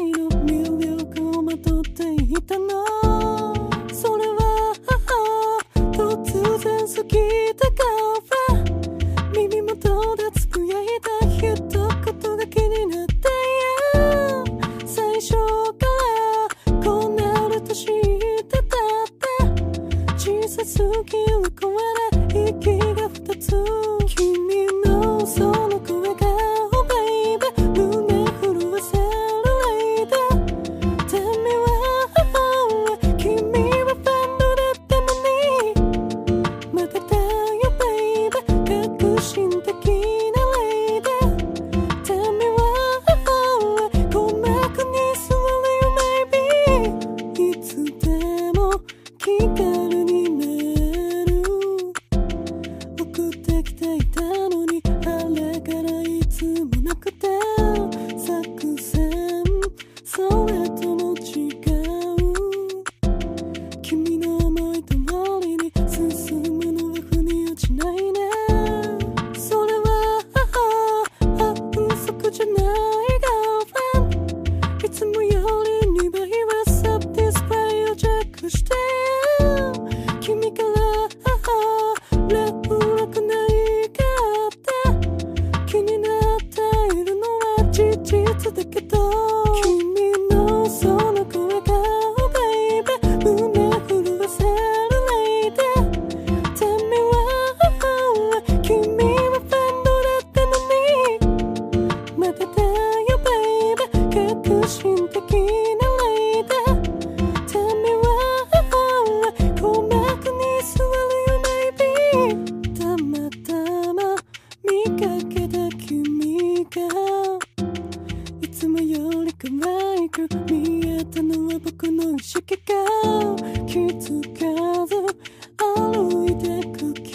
の魅力をまとっていたの。それは突然過ぎた顔、耳元でつぶやいた一言が気になって、最初からこうなると知ってたって小さすぎる声で息が二つ。君のその声がだけど、君のその声が Baby 胸震わせる Lady Tell me why 君はフレンドだったのにまだだよ Baby 革新的な Lady Tell me why 鼓膜に座るよ Maybe たまたま見かけた君がいつもより可愛く見えたのは僕の意識が気づかず歩いてく